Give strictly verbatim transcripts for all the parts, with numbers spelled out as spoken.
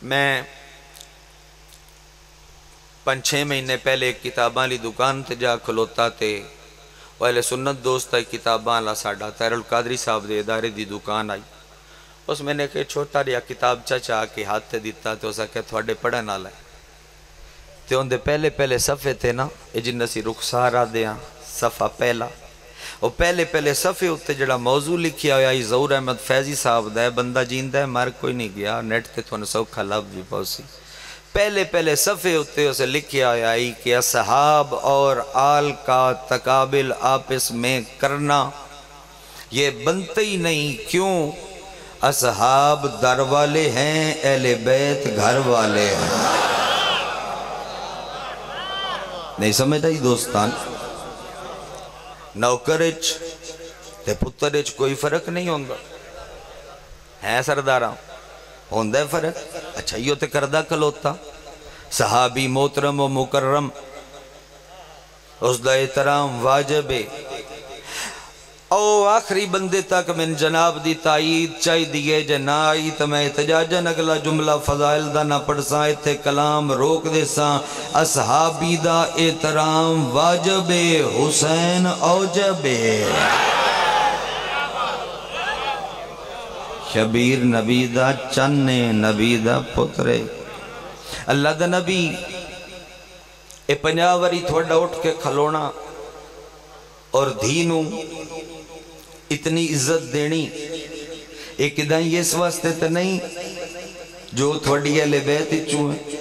میں پانچ چھ مہینے پہلے ایک کتاباں لی دکان تے جا کھلوتا تے اہل سنت دوست آئی کتاباں لا ساڑھا طاہر القادری صاحب دے ادارے دی دکان آئی. اس میں نے کہ چھوٹا ریا کتاب چاچا کے ہاتھ تے دیتا تے اسا کہ تھوڑے پڑھن آ لائے تے ان دے پہلے پہلے صفحے تے نا اے جن سی رخسار آ دیاں صفحہ پہلا وہ پہلے پہلے صفحے ہوتے جڑا موضوع لکھیا ہویا ہی ظہور احمد فیضی صاحب دا ہے بندہ جیندہ ہے مر کوئی نہیں گیا نیٹ تے تھوڑا سوکھا لب بھی پوسی. پہلے پہلے صفحے ہوتے اسے لکھیا ہویا ہی کہ اصحاب اور آل کا تقابل آپس میں کرنا یہ بنتے ہی نہیں کیوں اصحاب در والے ہیں اہل بیت گھر والے ہیں. نہیں سمجھتا ہی دوستان نوکرچ تے پترچ کوئی فرق نہیں ہوندہ ہے سرداراں ہوندہ ہے فرق. اچھا یہ تے کردہ کلوتا صحابی محترم و مکرم اس دا احترام واجب ہے او آخری بندے تک من جناب دی تائید چاہی دیئے جنائی تو میں احتجاجن اگلا جملہ فضائل دا نہ پڑساں اتھے کلام روک دے ساں اصحابی دا احترام واجب حسین اوجب شبیر نبی دا چنے نبی دا پترے اللہ دا نبی اے پنجاوری تھوڑا اٹھ کے کھلونا اور دھینوں اتنی عزت دینی ایک ادائیں یہ اس واسطے تے نہیں جو تھوڑی اہل بیت چوں ہیں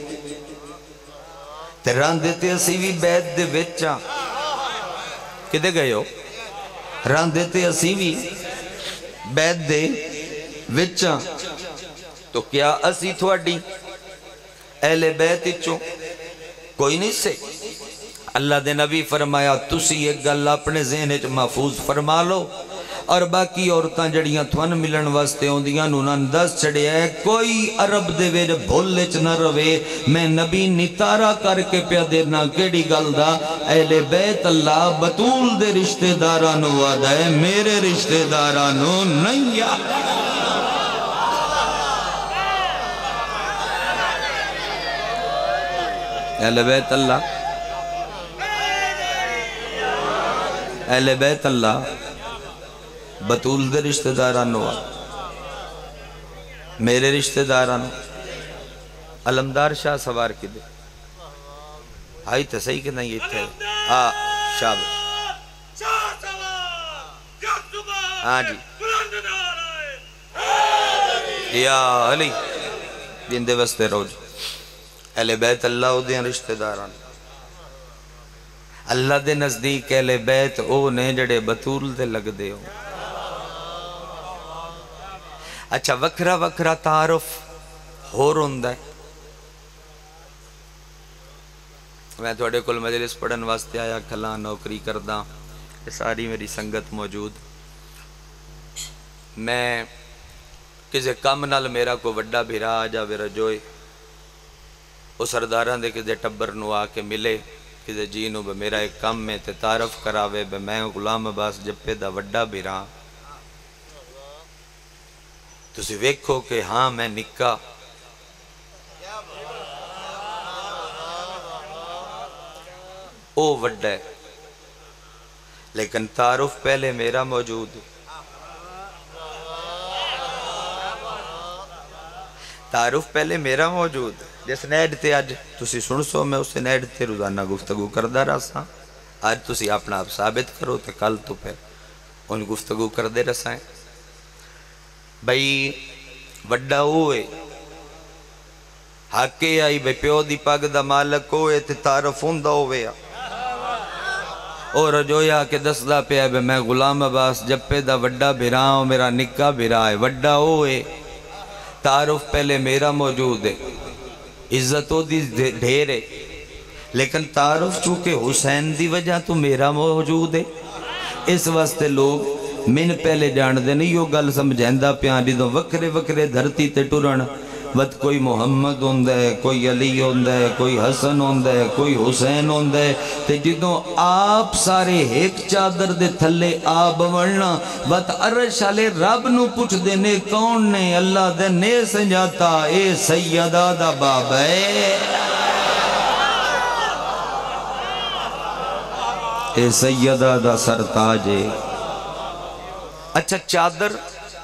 تے ران دیتے اسی بھی بیت دے وچاں کدے گئے ہو ران دیتے اسی بھی بیت دے وچاں تو کیا اسی تھوڑی اہل بیت چوں کوئی نہیں سے. اللہ دے نبی فرمایا تسی ایک گل اپنے ذہن چ محفوظ فرما لو اور باقی عورتاں جڑیاں تھون ملن واسطے ہوندیاں انہاں دس چھڑیا ہے کوئی عرب دے وچ بھول چ نہ روے میں نبی نتارا کر کے پیا دینا کیڑی گل دا اہل بیت اللہ بطول دے رشتہ داراں نو وعدہ ہے میرے رشتہ داراں نو نہیں یا اہل بیت اللہ اہل بیت اللہ بطول دے رشتہ دارانو میرے رشتہ دارانو علمدار شاہ سوار کی دے آئی تو صحیح کہ نہیں یہ تھے آ شاہ ہاں جی یا علی دین دے وستے رو جی اہل بیت اللہ دے رشتہ دارانو اللہ دے نزدیک اہل بیت او نے جڑے بطول دے لگ دے ہو. اچھا وکرہ وکرہ تعارف ہو رہندہ ہے میں تھوڑے کل مجلس پڑھن واسطے آیا کھلا نوکری کردہ یہ ساری میری سنگت موجود میں کسے کم نال میرا کو وڈا بھیرا آجا ویرا جوئے وہ سرداران دے کسے ٹبر نو آ کے ملے کسے جینو بے میرا ایک کم میں تے تعارف کراوے بے میں غلام عباس جپے دا وڈا بیران تو سی ویکھو کہ ہاں میں نکا او وڈا ہے لیکن تعارف پہلے میرا موجود تعارف پہلے میرا موجود جس نیڈ تے آج تسی سن سو میں اسے نیڈ تے روزانہ گفتگو کردہ رہا آج تسی اپنا آپ ثابت کرو تے کل تو پھر ان گفتگو کردے رسائیں بھئی وڈا ہوئے حقے آئی بھئی پیو دی پاگ دا مالک ہوئے تے تعارف ہوندہ ہوئے اور جویا کہ دس دا پہ ہے میں غلام عباس جپے دا وڈا بھیراں میرا نکا بھیراں ہے وڈا ہوئے تعارف پہلے میرا موجود ہے عزتوں دی ڈھیر ہے لیکن تعارف چونکہ حسین دی وجہ تو میرا موجود ہے اس واسطے لوگ من پہلے جان دے نہیں یو گل سمجھیندہ پیان دی دو وکرے وکرے دھرتی تے ٹورن وت کوئی محمد ہوندہ ہے، کوئی علی ہوندہ ہے، کوئی حسن ہوندہ ہے، کوئی حسین ہوندہ ہے، تے جدوں آپ سارے ایک چادر دے تھلے آپ بڑھنا وت عرش والے رب نو پوچھ دینے کون نے؟ اللہ دے نے سنجاتا اے سیدہ دا باب ہے، اے سیدہ دا سرتاج ہے۔ اچھا چادر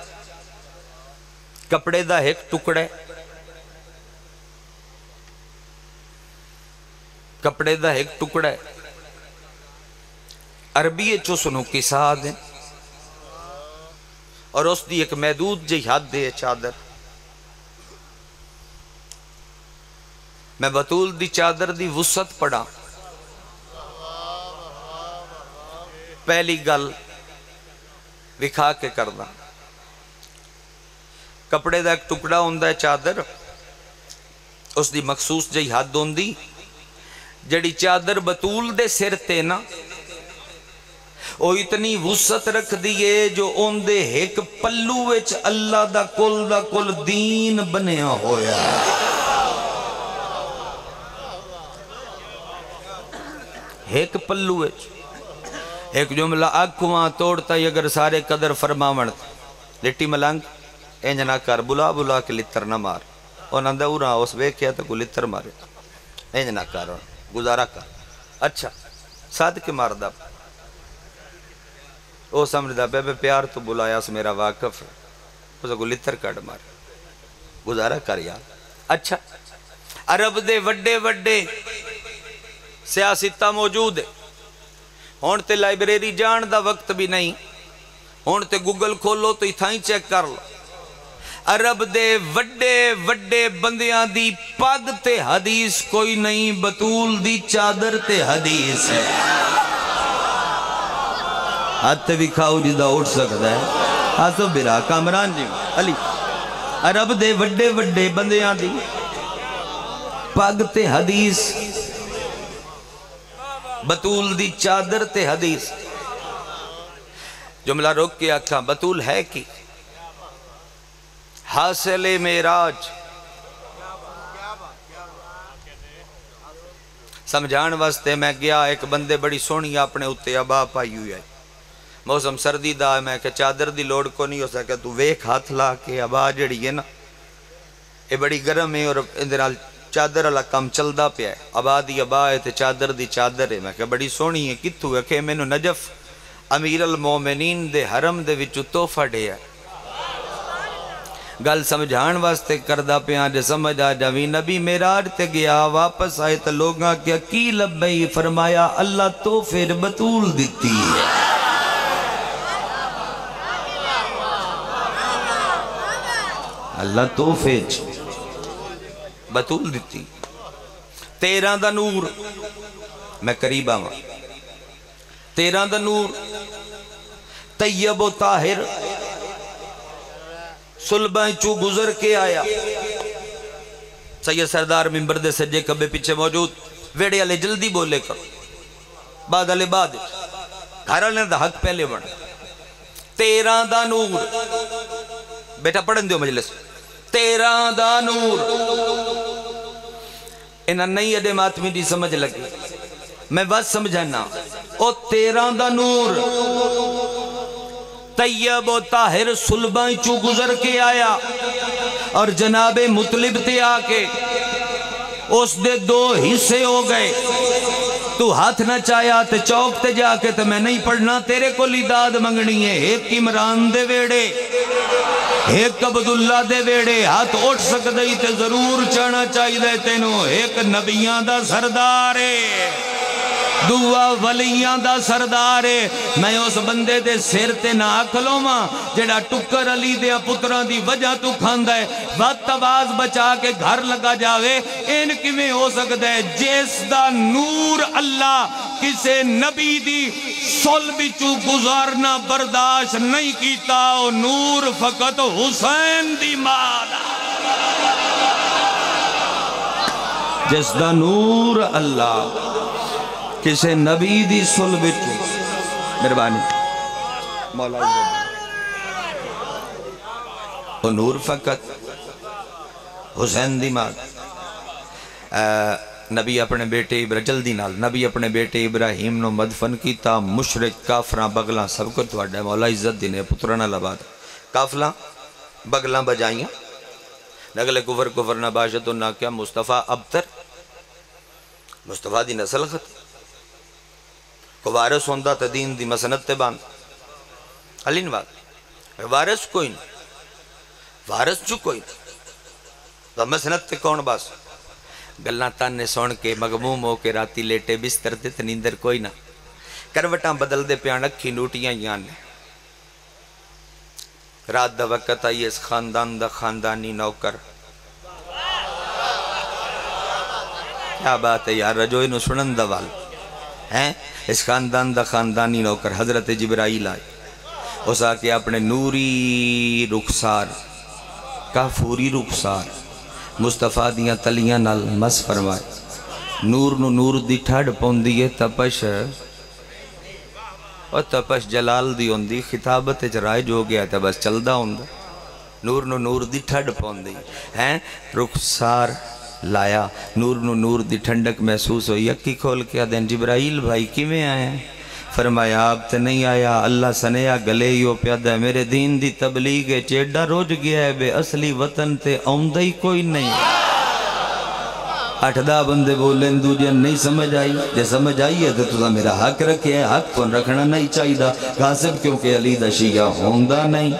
کپڑے دا ایک ٹکڑے، کپڑے دا ایک ٹکڑے عربی چو سنو کسا دیں اور اس دی ایک محدود جی حد دے چادر۔ میں بطول دی چادر دی وسعت پڑھا، پہلی گل وکھا کے کرنا، کپڑے دا ایک ٹکڑا ہوندہ ہے چادر، اس دی مخصوص جی حد ہوندی، جڑی چادر بطول دے سر تے نا او اتنی وسعت رکھ دیئے جو ان دے ایک پلو وچ اللہ دا کل دا کل دین بنیا ہویا ایک پلو وچ ایک جملہ آکھواں توڑتا ہی اگر سارے قدر فرماون لٹی ملنگ اینجنا کر بلا بلا کے لتر نہ مار اور دورا اس بے کیا تو کو لتر مارے اینجنا کر گزارا کر اچھا ساتھ کے مار دا او سمجھدا بے بے پیار تو بلایا اس میرا واقف ہے اسے کو لتر کٹ مارے گزارا کر یار۔ اچھا عرب دے وڈے وڈے سیاستہ موجود ہے، ہون تے لائبریری جان دا وقت بھی نہیں، ہون تے گوگل کھولو تو اتھائیں چیک کر لو، عرب دے وڈے وڈے بندیاں دی پاگ تے حدیث کوئی نہیں، بطول دی چادر تے حدیث ہے۔ ہاتھ بھی کھاؤ جدہ اٹھ سکتا ہے ہاتھو برا کامران جی علی عرب دے وڈے وڈے بندیاں دی پاگ تے حدیث، بطول دی چادر تے حدیث۔ جملہ روک کے آکھاں بطول ہے کی حاصل معراج سمجھان واسطے میں گیا، ایک بندے بڑی سونی اپنے اتے ابا پائی ہوئی ہے، موسم سردی دا ہے، میں کہ چادر دی لوڑ کو نہیں ہو سکتا، تو ویک ہاتھ لا کے ابا جڑی ہے نا یہ بڑی گرم ہے اور اندرال چادر اللہ کم چل دا پیا ہے، ابا دی ابا ہے تے چادر دی چادر ہے، میں کہ بڑی سونی ہے کتھو ہے کہ میں نو نجف امیر المومنین دے حرم دے وچو توفہ دے ہے۔ گل سمجھان واسطے کردہ پیاں جے سمجھ آ جاوی نبی معراج تے گیا واپس آئے تو لوگاں کیا کی لبئی فرمایا اللہ توفے بطول دیتی ہے۔ اللہ توفے بطول دیتی تیرہ دا نور، میں قریب آواں تیرہ دا نور طیب و طاہر صلبائیں چو گزر کے آیا، سید سردار ممبر دے سجے کبے پیچھے موجود، ویڑے علی جلدی بولے کر بعد علی بعد گھر علی دا حق پہلے بڑھ تیرہ دا نور، بیٹا پڑھن دیو مجلس، تیرہ دا نور، انہاں نئی اڈے ماتمی دی سمجھ لگی، میں بات سمجھانا، او تیرہ دا نور طیب و طاہر صلبائیں چو گزر کے آیا اور جناب مطلب تے آکے اس دے دو حصے ہو گئے، تو ہاتھ نہ چاہیا تے چوک تے جا کے تے میں نہیں پڑھنا تیرے کو لیداد منگنی ہے، ایک عمران دے ویڑے ایک عبداللہ دے ویڑے ہاتھ اٹھ سکدئی تے ضرور چاہنا چاہی دے تینوں، ایک نبیان دا سردارے دعا ولیاں دا سردارے، میں اس بندے دے سیر تے نہ آکھلوں ماں جڑا ٹکر علی دے پتران دی وجہ تو کھاندہ ہے وقت آواز بچا کے گھر لگا جاوے، ان کی میں ہو سکتا ہے جیس دا نور اللہ کسے نبی دی سول بچو گزارنا برداشت نہیں کیتا، او نور فقط حسین دی مالا، جس دا نور اللہ کسے نبی دی سل بچو مہربانی مولا او نور فقط حسین دی ماں نبی اپنے بیٹے جلدی نال نبی اپنے بیٹے ابراہیم نو مدفن کیتا مشرک کافراں بغلاں سب کو تواڈا مولا عزت دینے پتراں نال آباد کافلاں بغلاں بجائیاں نگلے کفر کفر نہ باشد نہ کیا مصطفیٰ ابتر مصطفیٰ دی نسل خط کو وارث ہوندہ تا دین دی مسنت تے باند علی نواز وارث کوئی نہیں وارث جو کوئی نہیں مسنت تے کون باس گلنا تانے سون کے مغموم ہو کے راتی لیٹے بستر تے تنیندر کوئی نہ کروٹاں بدل دے پیان رکھی نوٹیاں یانے رات دا وقت آئی اس خاندان دا خاندانی نوکر کیا بات ہے یار رجوئی نو سنن دا وال ہیں اس خاندان دا خاندانی نوکر حضرت جبرائیل آئے اس آکے اپنے نوری رخسار کافوری رخسار مصطفیٰ دیاں تلیاں نال مس فرمائے نور نو نور دی ٹھڑ پوندی ہے تپش اور تپش جلال دی ہوندی خطابت چرائے جو گیا تھا بس چل دا ہوندہ نور نو نور دی ٹھڑ پوندی ہیں رخسار لایا نور نو نور دی ٹھنڈک محسوس ہوئی یکی کھول کے دین جبرائیل بھائی کی میں آئے ہیں فرمایا آپ تے نہیں آیا اللہ سنیا گلے ہی ہو پیادہ میرے دین دی تبلیغ چیڈا روج گیا ہے بے اصلی وطن تے آمدہ ہی کوئی نہیں آٹھ دا بندے بولیں دو جن نہیں سمجھ آئی جے سمجھ آئی ہے تو تو میرا حق رکھے ہے حق کون رکھنا نہیں چاہی دا غاصب کیونکہ علی دا شیعہ ہوندہ نہیں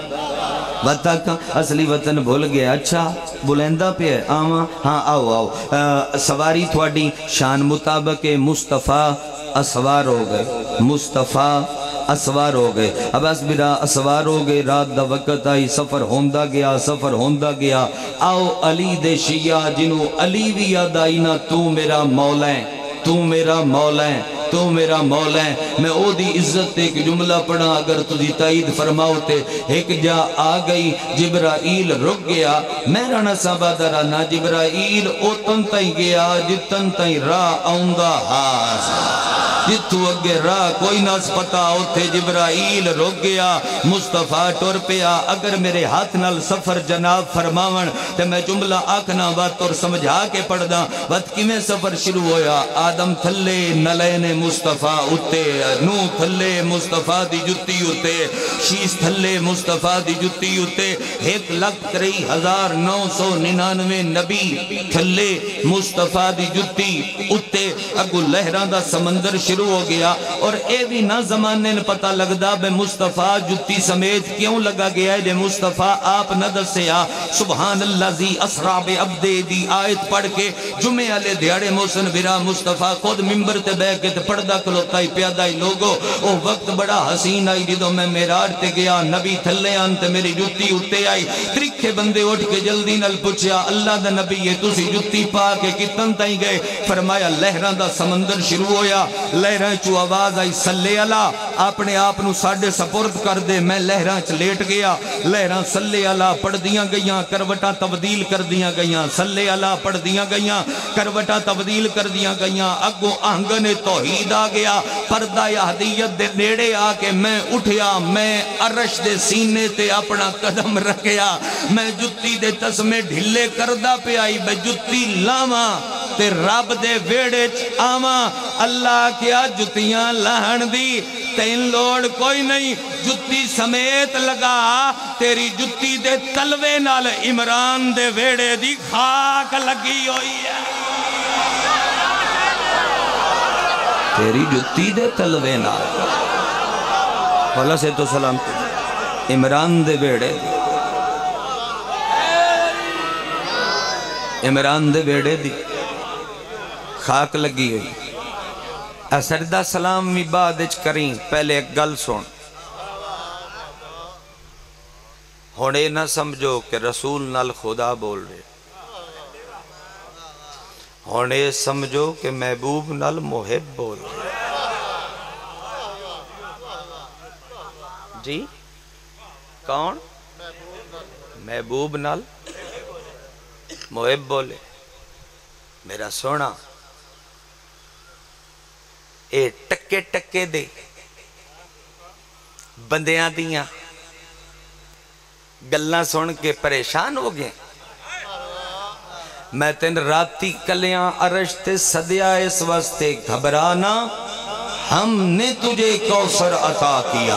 وطن اصلی وطن بھول گیا اچھا بلندہ پہ ہے آماں ہاں آؤ آؤ سواری تھوڑی شان مطابق مصطفیٰ اسوار ہو گئے مصطفیٰ اسوار ہو گئے اب اس برا اسوار ہو گئے رات دا وقت آئی سفر ہوندہ گیا سفر ہوندہ گیا آؤ علی دے شیعہ جنہوں علی بھی یاد آئی نا تو میرا مولا ہے تو میرا مولا ہے تو میرا مولا ہے میں او دی عزت ایک جملہ پڑھا اگر تجھی تائید فرماؤتے ایک جا آ گئی جبرائیل رک گیا میرا نصابہ درانا جبرائیل او تن تائیں گیا جتن تائیں راہ آؤنگا ہاں جتو اگے راہ کوئی ناس پتا ہوتے جبرائیل رک گیا مصطفیٰ ٹور پیا اگر میرے ہاتھ نال سفر جناب فرماون تے میں جملہ آکھنا بات اور سمجھا کے پڑھ دا بات کی میں سفر شروع ہویا آدم تھلے نلین مصطفیٰ اتے نو تھلے مصطفیٰ دی جتی اتے شیس تھلے مصطفیٰ دی جتی اتے ایک لکھ تری ہزار نو سو ننانوے نبی تھلے مصطفیٰ دی جتی اتے اگو لہران دا سمندر شروع ہو گیا اور اے بھی نہ زمانے نے پتہ لگ دا بے مصطفیٰ جتی سمیت کیوں لگا گیا ہے لے مصطفیٰ آپ نہ دسیا سبحان اللہ زی اسراب عبدے دی آیت پڑھ کے جمعہ علیہ دیاڑے موسن برا مصطفیٰ خود ممبر تے بے کے تے پڑھدا کلوتا ہی پیادہ ہی لوگو او وقت بڑا حسین آئی جدو میں میراج تے گیا نبی تھلے آنتے میری جتی اٹھتے آئی ترکھے بندے اٹھ کے جلدی نل پچھیا اللہ دا نبی یہ تُسی جتی پا کے کتن تائیں گئے فرمایا لہران دا سمندر شروع ہویا لہران چو آواز آئی سلے اللہ اپنے آپنو ساڑھے سپورت کر دے میں لہران چ لیٹ گیا لہران سلے اللہ پڑھ دیاں گئیاں کروٹاں تبدیل کر دیاں گئیاں سلے اللہ پڑھ دیاں گئیاں کروٹاں تبدیل کر دیاں گئیاں اگو آنگن توحید آ گیا پردہ یہدیت دے نیڑے آ کے میں اٹھیا میں عرش دے سینے تے اپنا قدم رکھیا میں جتی دے تسمے ڈھلے کردہ پہ آئی بے جتی لاما تے رب دے ویڑے آما اللہ کیا جتیاں لہن دی تین لوڑ کوئی نہیں جتی سمیت لگا تیری جتی دے تلوے نال عمران دے ویڑے دی خاک لگی ہوئی ہے تیری جتی دے تلوے نال والا سے تو سلام عمران دے ویڑے دی عمران دے ویڑے دی خاک لگی ہوئی سردہ سلام بھی بعد اچھ کریں پہلے ایک گل سن ہونے نہ سمجھو کہ رسول نال خدا بول رہے ہونے سمجھو کہ محبوب نال محب بول رہے جی کون محبوب نال محب بولے میرا سونا اے ٹکے ٹکے دے بندیاں دیاں گلنا سن کے پریشان ہو گئے میں تین راتی کلیاں عرش تے صدیا اس واسطے گھبرانا ہم نے تجھے کوثر عطا کیا.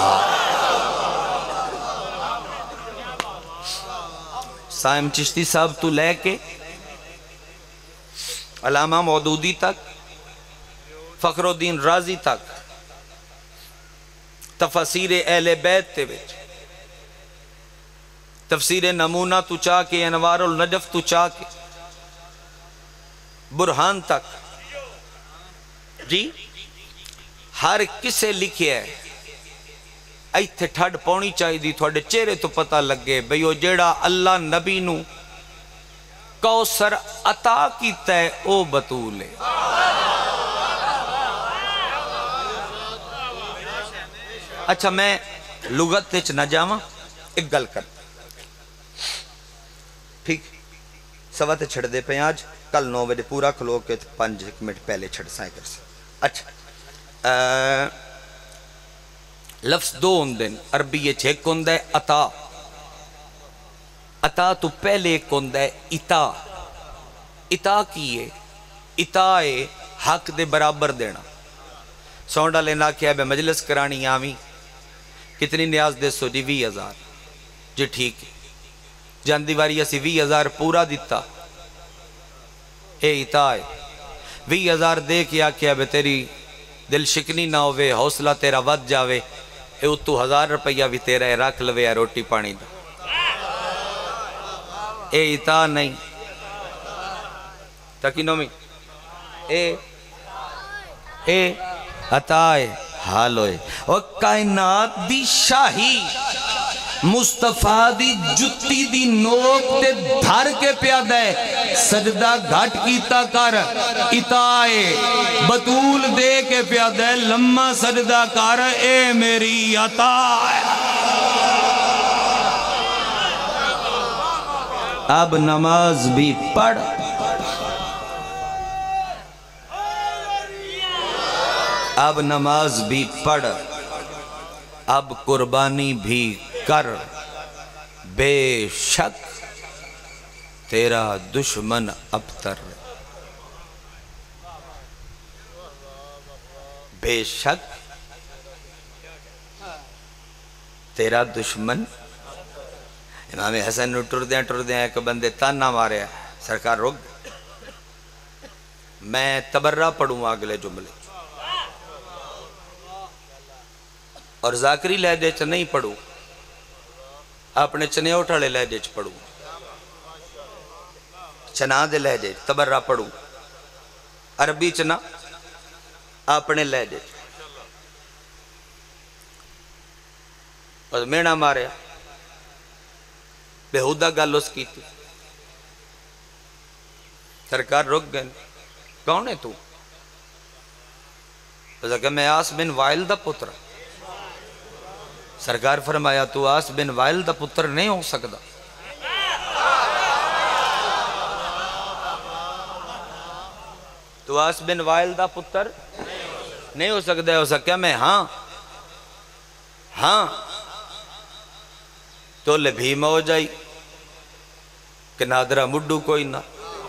سائم چشتی صاحب تو لے کے علامہ مودودی تک فخر الدین رازی تک تفسیر اہل بیت تے وچ تفسیر نمونہ تو چاہ کے انوار النجف تو چاہ کے برہان تک جی ہر کسے لکھے ہے ایتھے ٹھڑ پونی چاہی دی تھوڑے چہرے تو پتہ لگے بھئی وہ جیڑا اللہ نبی نو کوثر عطا کیتا ہے او بطول ہے. اچھا میں لغت تیچ نہ جاواں ایک گل کر ٹھیک سوا تے چھڑ دے پہ آج کل نو بجے پورا کھلو کے پانچ ایک منٹ پہلے چھڑ سائیں کر سے. اچھا لفظ دو ہوندن عربی یہ چھیک ہوندہ ہے عطا. عطا تو پہلے ایک ہوندہ ہے عطا. عطا کیے عطا ہے حق دے برابر دینا. سونڈا لینا کیا بے مجلس کرانی آمی کتنی نیاز دے سو جی وی ہزار جی ٹھیک جان دیواری اسی وی ہزار پورا دیتا اے عطا ہے. وی ہزار دے کیا کیا بے تیری دل شکنی نہ ہوئے حوصلہ تیرا ود جاوے اے اتو ہزار روپیہ بھی تیرا ہے رکھ لوے روٹی پانی دا. اے عطا نہیں تاکینوں میں اے اے عطا ہے حال ہوئے. اور کائنات دی شاہی مصطفیٰ دی جتی دی نوک تے دھار کے پیادہ ہے سجدہ گھٹ کیتا کر عطا ہے بطول دے کے پیادہ ہے لمحہ سجدہ کر اے میری عطا ہے. اب نماز بھی پڑھ اب نماز بھی پڑھ اب قربانی بھی کر بے شک تیرا دشمن ابتر. بے شک تیرا دشمن. امام حسن نو ٹر دیں ٹر دیں ایک بندے تانا مارے ہیں سرکار روک میں تبرہ پڑھوں اگلے جملے اور ذاکری لہجے چ نہیں پڑھوں اپنے چنے اٹھاڑے لہجے چ پڑھوں چنا دے لہجے تبرہ پڑھوں عربی چنا اپنے لہجے اور مینا مارے بےہودہ گل اس کی تھی سرکار رک گئے کون ہے تو کہ میں آس بن وائل دا پتر. سرکار فرمایا تو آس بن وائل دا پتر نہیں ہو سکتا. تو آس بن وائل دا پتر نہیں ہو سکتا ہے. ہو سکتا میں ہاں ہاں تو لے بھیمہ ہو جائی کہ نادرہ مڈو کوئی نہ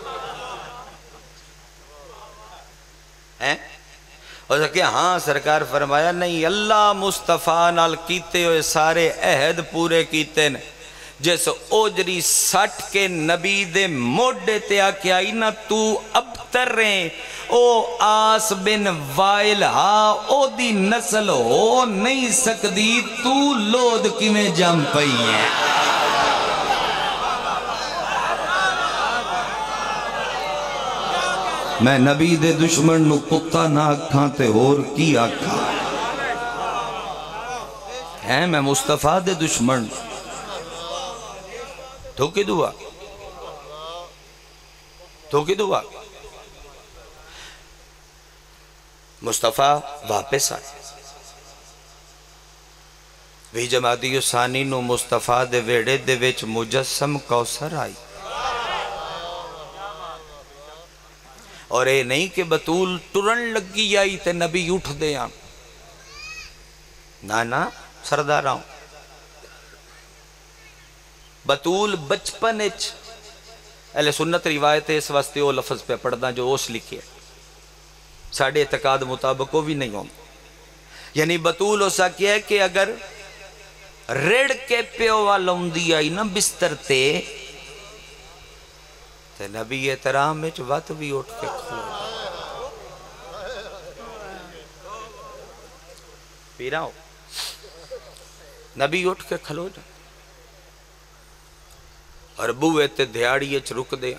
ہیں. ہو سکے ہاں سرکار فرمایا نہیں اللہ مصطفیٰ نال کیتے ہوئے سارے عہد پورے کیتے نے جیسے اوجری سٹ کے نبی دے موڈے تے آکے آئی نا تو اب تر رہے او آس بن وائل ہاں او دی نسل ہو نہیں سکدی تو لود کی میں جم پئی ہیں. میں نبی دے دشمن نو کتا نہ آکھاں تے اور کی آکھاں ہیں میں مصطفیٰ دے دشمن تو کی دعا تو کی دعا مصطفیٰ واپس آئے وی جمادی ثانی نو مصطفیٰ دے ویڑے دے ویچ مجسم کوثر آئی اور اے نہیں کہ بطول ٹرن لگی آئی تے نبی اٹھ دے آن نانا سردار آؤں بطول بچپن اچ اہل سنت روایت ہے اس واسطے وہ لفظ پہ پڑھنا جو اس لکھے ساڑھے اعتقاد مطابق وہ بھی نہیں ہوں. یعنی بطول ہو سکیا ہے کہ اگر ریڑ کے پیو والوں دی آئی نا بستر تے تے نبی احترام میں وقت بھی اٹھ کے کھلو پیرا ہو نبی اٹھ کے کھلو جا اور بوئے تے دھیاڑی اچ رک دے.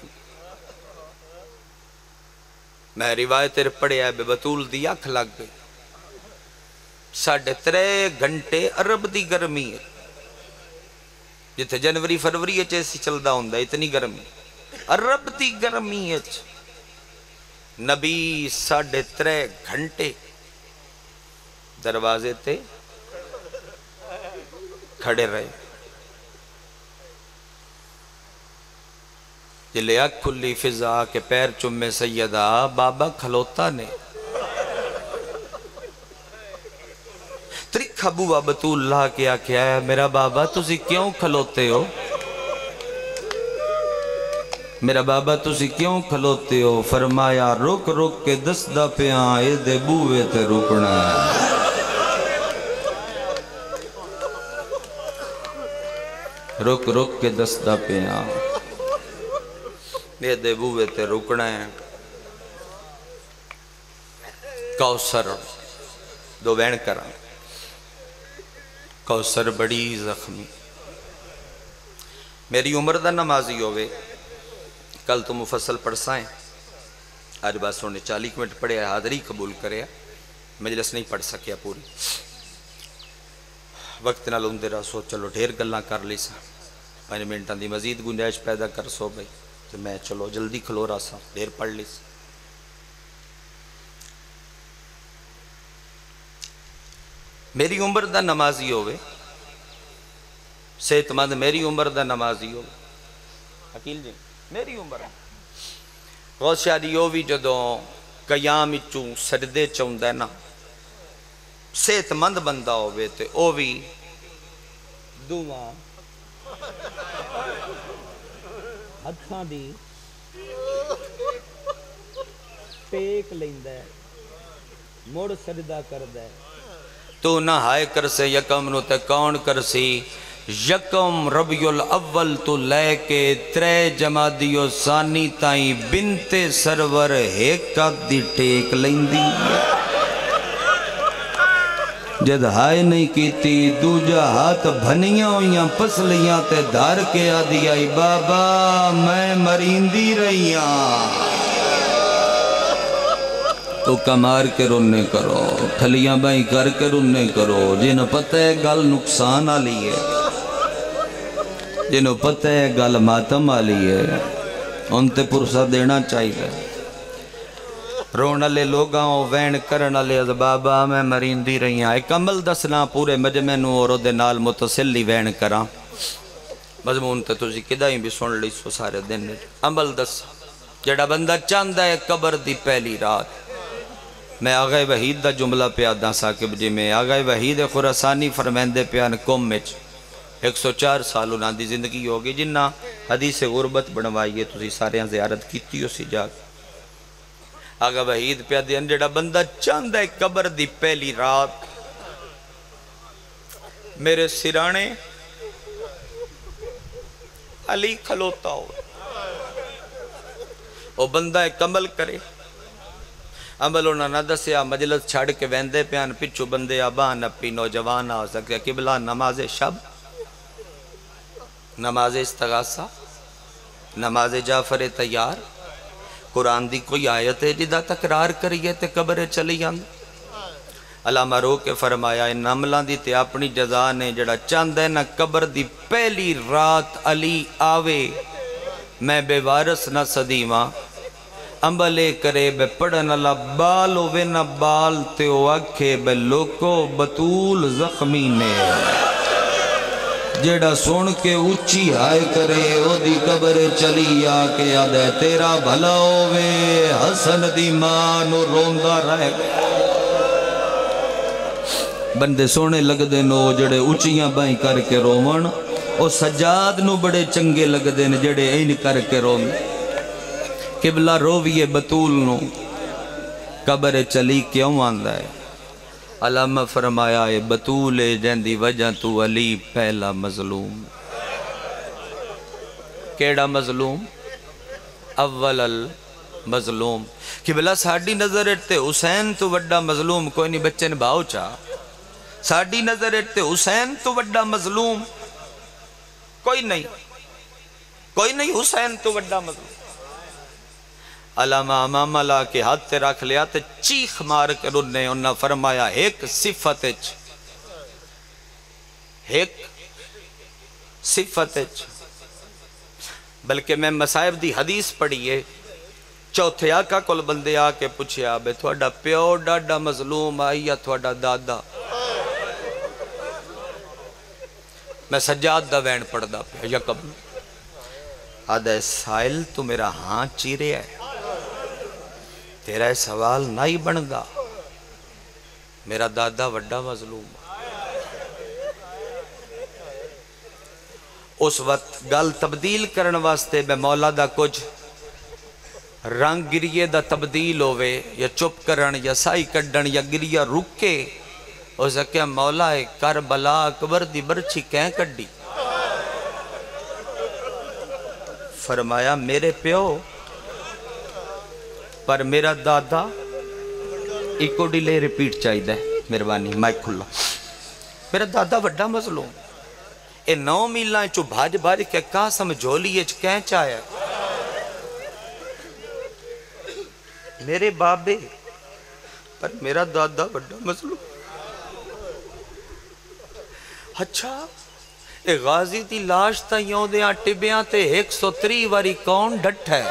میں روایت پڑھے ہے بے بطول دی اکھ لگ گئی ساڑھے ترے گھنٹے عرب دی گرمی ہے جتے جنوری فروری اچ ایسی چلدا ہوندا اتنی گرمی عرب دی گرمی اچ نبی ساڑھے ترے گھنٹے دروازے تے کھڑے رہے. جلے اک کھلی فضا کے پیر چمے سیدہ بابا کھلوتا نے ترکھا بوا بطول اللہ کیا کیا ہے میرا بابا تسی کیوں کھلوتے ہو میرا بابا تسی کیوں کھلوتے ہو. فرمایا رک رک کے دسدہ پہ آئے دے بوئے تے رکنا ہے. رک رک کے دسدہ پہ آئے دے بوئے تے رکنا ہے. کوثر دو بین کرا کوثر بڑی زخمی میری عمر دا نمازی ہوئے کل تو مفصل پڑھسائیں آج بات سونے چالیس منٹ پڑھے حاضری قبول کرے مجلس نہیں پڑھ سکیا پوری وقت نہ لوں دے رہا سو چلو ڈھیر گلنا کر لی سا پانچ منٹاں دی مزید گنجائش پیدا کر سو بھائی تو میں چلو جلدی کھلو رہا سا ڈھیر پڑھ لی سا. میری عمر دا نمازی ہوئے صحت مند میری عمر دا نمازی ہوئے حکیل جی میری عمر غوث شادی ہو بھی جدوں قیام چوں سجدے چوندہ نا صحت مند بندہ ہوئے تے او بھی دعا ہتھاں دی ٹیک لیندہ ہے مڑ سجدہ کردہ ہے. تو نہ ہائے کر سے یکم نو تے کون کر سی یکم ربیع الاول تو لے کے ترے جمادیو ثانی تائیں بنت سرور ہیکا دی ٹیک لیندی جد ہائے نہیں کیتی دوجہ ہاتھ بھنیاں ہویاں پسلیاں تے دھار کے آدھی آئی بابا میں مریندی رہیاں تو کمار کے رونے کرو کھلیاں بائی کر کے رونے کرو جنہوں پتہ ہے گل نقصان آلی ہے جنہوں پتہ ہے گل ماتم آلی ہے ان تے پرسہ دینا چاہیے. رونا لے لوگاں وین کرنا لے از بابا میں مریندی رہی ہیں ایک عمل دسنا پورے مجمع نو اور دے نال متصلی وین کراں مضمون تے تجھے کدائیں بھی سن لی سو سارے دن عمل دس جڑا بندہ چاندہ ہے قبر دی پہلی رات. میں آغای وحید دا جملہ پیادہ ساکب جی میں آغای وحید خراسانی فرمیندے پیان کم مچ ایک سو چار سال انہاں دی زندگی ہوگی جنہ حدیث غربت بنوائیے تُسی سارے ہیں زیارت کیتی ہو سی جاگ. آغا وحید پیادے انجڑا بندہ چاندہ ہے قبر دی پہلی رات میرے سرانے علی کھلوتا ہو وہ بندہ ایک عمل کرے عمل انہاں نہ دسیا مجلس چھاڑ کے ویندے پیان پچھو بندے آبان اپی نوجوان آ سکتے قبلہ نماز شب نماز استغاثہ نماز جعفر تیار قرآن دی کوئی آیت ہے جدہ تکرار کریے تے قبر چلی جاند. علامہ رو کے فرمایا ان عملان دی تے اپنی جزا نے جڑا چاند ہے نا قبر دی پہلی رات علی آوے میں بے وارث نہ صدیمہ عملے کرے بے پڑھن اللہ بال ہوئے نہ بال تے او اکھے بے لوکو بطول زخمی نے جیڑا سن کے اچھی ہائے کرے او دی قبر چلی آکے آدھے تیرا بھلا ہوئے حسن دی مانو روندہ رہ گئے بندے سونے لگ دے نو جڑے اچھیاں بائیں کر کے رومن او سجاد نو بڑے چنگے لگ دے نے جڑے این کر کے رون قبلہ رویے بطول نو قبر چلی کیوں آندہ ہے علامہ فرمایا اے بطول جن دی وجہ تو علی پہلا مظلوم کیڑا مظلوم اول المظلوم قبلہ ساڑی نظر اٹھتے حسین تو وڈا مظلوم کوئی نہیں بچے نے بھاؤ چاہ ساڑی نظر اٹھتے حسین تو وڈا مظلوم کوئی نہیں کوئی نہیں حسین تو وڈا مظلوم علامہ امامہ لا کے ہاتھ تے رکھ لیا تے چیخ مار کر انہیں انہا فرمایا ایک صفت اچ ایک صفت اچ بلکہ میں مصائب دی حدیث پڑھیے چوتھے آقا کل بندے آ کے پوچھیا بے تھوڑا پیو ڈاڈا مظلوم آئی یا تھوڑا دادا میں سجاد دا وین پڑھ دا پیا یا قبل آدھے سائل تو میرا ہاں چیرے ہے تیرا سوال نہیں بندا میرا دادا وڈا مظلوم اس وقت گل تبدیل کرن واسطے میں مولا دا کچھ رنگ گریے دا تبدیل ہوئے یا چپ کرن یا سائی کڈن یا گریہ رکے اس کہ مولا کربلا اکبر دی برچی کہیں کڈی فرمایا میرے پیو پر میرا دادا ایکو ڈیلے ریپیٹ چاہی دے مہربانی مائک کھلا میرا دادا وڈا مظلوم اے نو میلہ چو بھاج بھاج کے کہا سمجھولی اچ کہیں چاہیا میرے بابے پر میرا دادا وڈا مظلوم اچھا اے غازی دی لاش تا یوں دے آٹے بیاں تے ایک سو تری واری کون ڈٹ ہے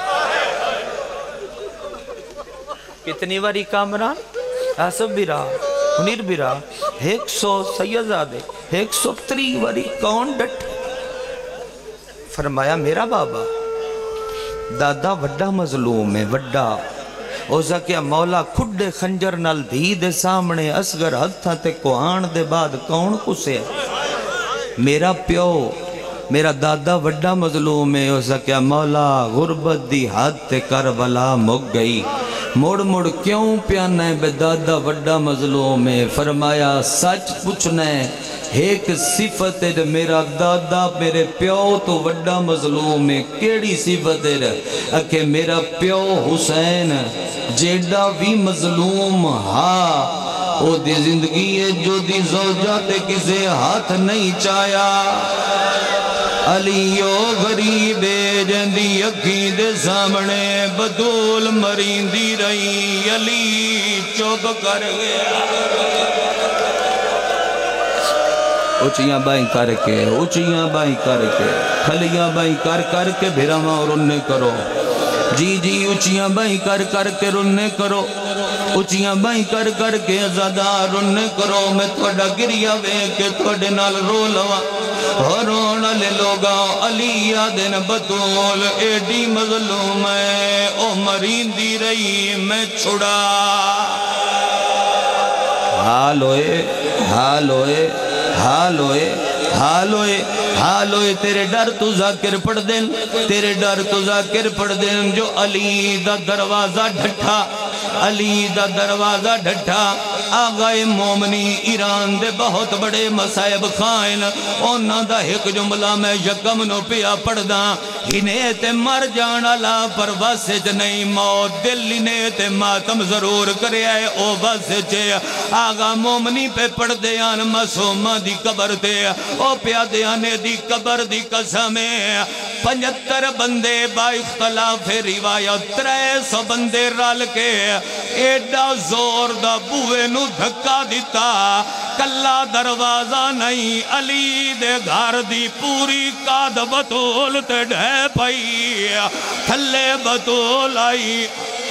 کتنی واری کامران آسف بھی رہا منیر بھی رہا ایک سو سیدزادے ایک سو تری واری کون ڈٹ فرمایا میرا بابا دادا وڈا مظلوم ہے وڈا اوزا کیا مولا کھڈے خنجر نال دھی دے سامنے اسگر ہتھا تے کوہان دے بعد کون کسے میرا پیو میرا دادا وڈا مظلوم ہے اوزا کیا مولا غربت دی حد تے کربلا مک گئی موڑ موڑ کیوں پیانا ہے بے دادا وڈا مظلوم ہے فرمایا سچ پوچھنا ہے ایک صفت ہے میرا دادا میرے پیو تو وڈا مظلوم ہے کیڑی صفت ہے کہ میرا پیو حسین جیڑا بھی مظلوم ہاں او دی زندگی ہے جو دی زوجہ تے کسے ہاتھ نہیں چایا علیو غریب جندی اکھی دے سامنے بدول مریندی رہی علی چوب کر گیا اچھیاں بائیں کر کے اچھیاں بائیں کر کے کھلیاں بائیں کر کر کے بھیراما اور انہیں کرو جی جی اچھیاں بائیں کر کر کے رننے کرو اچھیاں بائیں کر کر کے ازادار رننے کرو میں تھوڑا گریا وے کے تھوڑے نال رو لوا ہرون علی لوگا علی آدن بطول ایڈی مظلوم ہے او مرین دی رہی میں چھڑا حال ہوئے حال ہوئے حال ہوئے حال ہوئے حال ہوئے تیرے ڈر تو ذاکر پڑھ دیں تیرے ڈر تو ذاکر پڑھ دیں جو علی دا دروازہ ڈھٹا علی دا دروازہ ڈھٹا آغائے مومنی ایران دے بہت بڑے مسائب خائن اونا دا ایک جملہ میں یکم نو پیا پڑھ دا انہیں تے مر جانا لا پر واسج نہیں موت دل انہیں تے ماتم ضرور کرے آئے او واسج آغا مومنی پہ پڑھ دے آن مسومہ دی قبر تے او پیا دے آنے دی قبر دی قسمیں پنجتر بندے با اختلاف روایت ترے سو بندے رال کے ایڈا زور دا بوے نو دھکا دیتا کلا دروازہ نہیں علی دے گھر دی پوری کاد بطول تے ڈھے پئی تھلے بطول آئی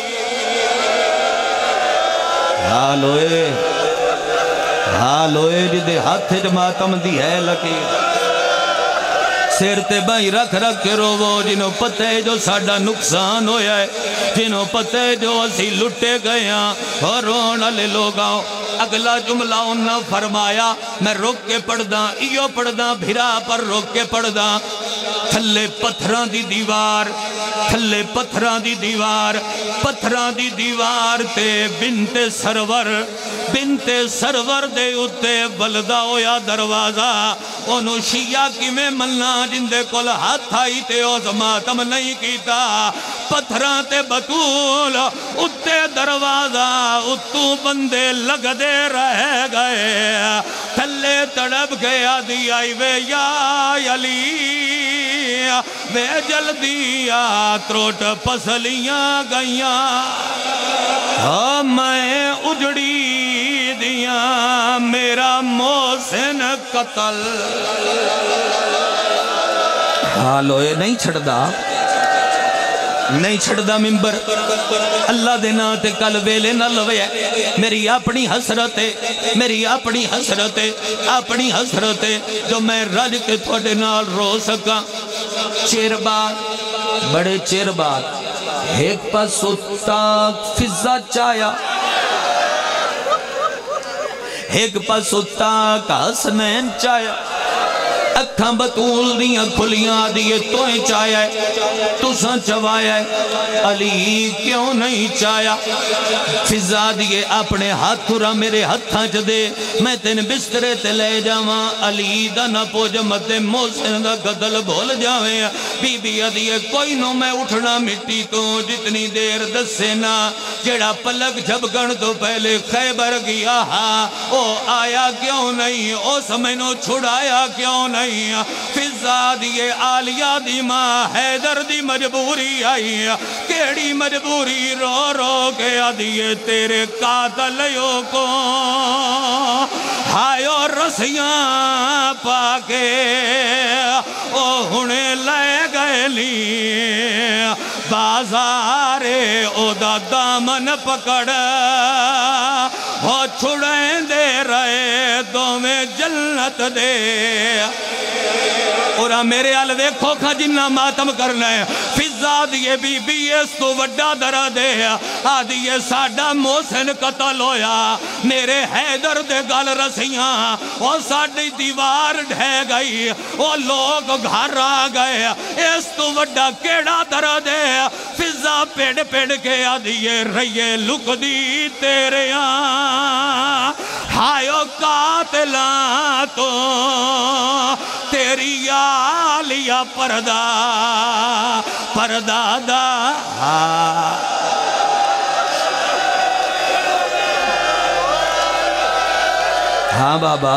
حال ہوئے حال ہوئے جدے ہاتھ جماعتم دی ہے لکی سیر تے بائی رکھ رکھ کے روو جنہوں پتہ ہے جو ساڑا نقصان ہویا ہے جنہوں پتہ ہے جو اسی لٹے گئے ہیں اور رونا لے لوگاں اگلا جملہ انہاں فرمایا میں روک کے پڑھ دا ایو پڑھ دا بھرا پر روک کے پڑھ دا تھلے پتھران دی دیوار تھلے پتھران دی دیوار پتھران دی دیوار تے بنت سرور بنت سرور دے اتے بلدہ ہویا دروازہ انہوں شیعہ کی میں ملنا جندے کل ہاتھ آئی تے اوز ماتم نہیں کیتا پتھران تے بطول اتے دروازہ اتو بندے لگ دے رہ گئے تھلے تڑپ گیا دی آئی وے یا علی وے جلدی آ تروٹ پسلیاں گئیاں میں اجڑی دیاں میرا محسن قتل حالوئے نہیں چھڑ دا نہیں چھڑ دا ممبر اللہ دینا تے کل ویلے نہ لوے میری اپنی حسرت ہے میری اپنی حسرت ہے اپنی حسرت ہے جو میں رج کے تھوڑے نال رو سکا چیر بعد بڑے چیر بعد ایک پاس ستا فضا چایا ایک پاس ستا کا حسنین چایا اکھاں بطول دیاں کھلیاں دیئے توئیں چایا ہے تُساں چوایا ہے علی کیوں نہیں چایا فضا دیئے اپنے ہاتھ تھرا میرے ہتھاں چ دے میں تین بسترے تے لے جاواں علی دا نہ پوج متے محسن دا قتل بھول جاویں بی بی دیئے کوئی نو میں اٹھنا مٹی تو جتنی دیر دسے نا جڑا پلک جھبگن تو پہلے خیبر گیا ہاں او آیا کیوں نہیں او سمینو چھڑایا کیوں نہیں فضا دیئے آلیہ دی ماں حیدر دی مجبوری آئی کیڑی مجبوری رو رو کے آدیے تیرے قاتلیوں کو ہائیو رسیاں پاکے او ہنے لے گئے لی بازارے او دا دامن پکڑ ہو چھڑیں دے رہے دو میں جنت دے اور میرے علوے کھوکھا جنہ ماتم کرنا ہے فضا دیئے بی بی اس تو وڈا درہ دے آدھیے ساڑا محسن قتل ہویا میرے حیدر دے گل رسیاں اور ساڑی دیوار ڈھے گئی اور لوگ گھر آ گئے اس تو وڈا کیڑا درہ دے فضا پیڑ پیڑ کے آدھیے رہیے لک دی تیرے آن ہائیو قاتلاں تو تیری آلیہ پردہ پردہ دا ہاں بابا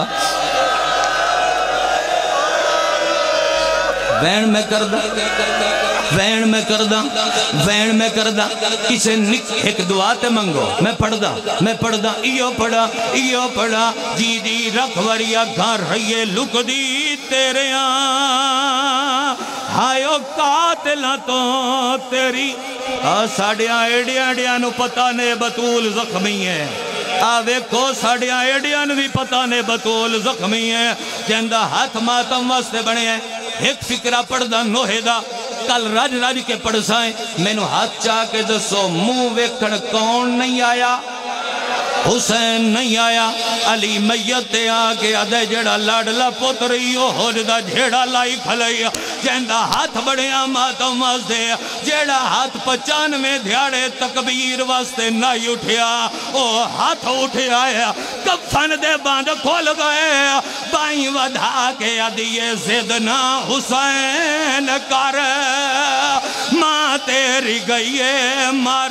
وین میں کردہ وین میں کردہ وین میں کردہ کسے نک ایک دعا تے منگو میں پڑھ دا میں پڑھ دا ایو پڑھا ایو پڑھا جی دی رکھوریا گھر رہیے لک دی تیرے آن ہائیو قاتلہ تو تیری ساڑیاں ایڈیاں ایڈیاں نو پتہ نے بطول زخمی ہے آوے کو ساڑیاں ایڈیاں نو بھی پتہ نے بطول زخمی ہے جندہ ہاتھ ماتم واسطے بنے ہیں ایک فکرہ پڑھ دا نوہے دا کل راج راج کے پڑھ سائیں میں نو ہاتھ چاہ کے دسو مو ویکھڑ کون نہیں آیا حسین نہیں آیا علی میت آگے آدھے جڑا لاڈلا پتریو ہو جدہ جھیڑا لائی کھلائی جہندہ ہاتھ بڑھیا ماتم واسطے جڑا ہاتھ پچان میں دھیاڑے تکبیر واسطے نائی اٹھیا او ہاتھ اٹھیا ہے کفن دے باندھ کھول گئے بائیں ودھا کے آدھیے زدنا حسین کر ماں تیری گئیے مر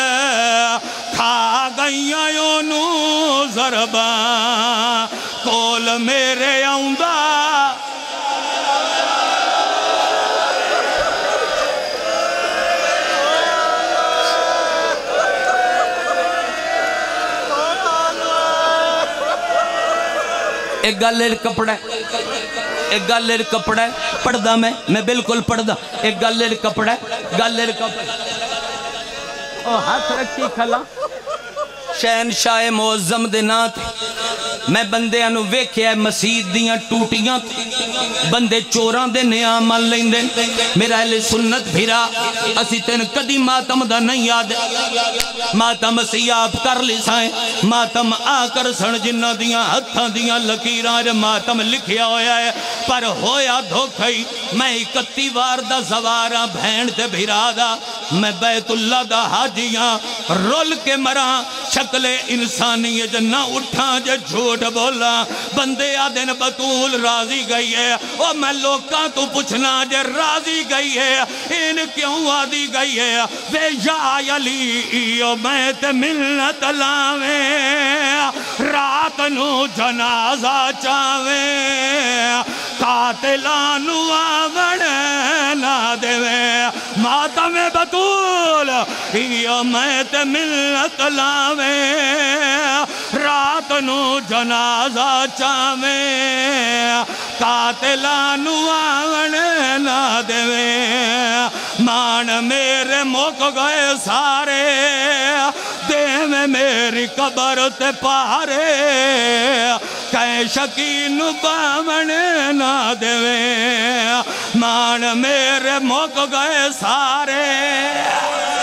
کھا گئیاں یونو ضرباں کول میرے آؤندہ ایک گالے کپڑا ہے ایک گالے کپڑا ہے پڑھ دا میں میں بالکل پڑھ دا ایک گالے کپڑا ہے گالے کپڑا او ہاتھ رکھی کھلا شہنشاہ معظم دے نات میں بندے انو ویکھے مسجد دیاں ٹوٹیاں بندے چوراں دے نیام مل لیندے میرا اہل سنت بھیرا اسی تین کدی ماتم دا نہیں یاد ماتم اسی آپ کر لی سائیں ماتم آ کر سن جنہ دیاں ہتھاں دیاں لکیران ماتم لکھیا ہویا ہے پر ہویا دھوکھائی میں اکتی وار دا زوارا بھین تے بھیرا دا میں بیت اللہ دا حاجیاں رول کے مراں شکل انسانی جنہ اٹھاں جے جھوٹ بولا بندے آدن بطول راضی گئی ہے او میں لوکاں تو پوچھنا جے راضی گئی ہے ان کیوں آدھی گئی ہے وے یا علی او میں تے ملت لاویں رات نو جنازہ چاویں قاتلانو آوڑے نہ دیویں ماتم بطول یا میں تے ملت لاویں رات نو جنازہ چاویں قاتلانو آوڑے نہ دیویں مان میرے موک گئے سارے دیویں میری قبر تے پارے کہیں شکین باوڑے نہ دیویں مان میرے موک گئے سارے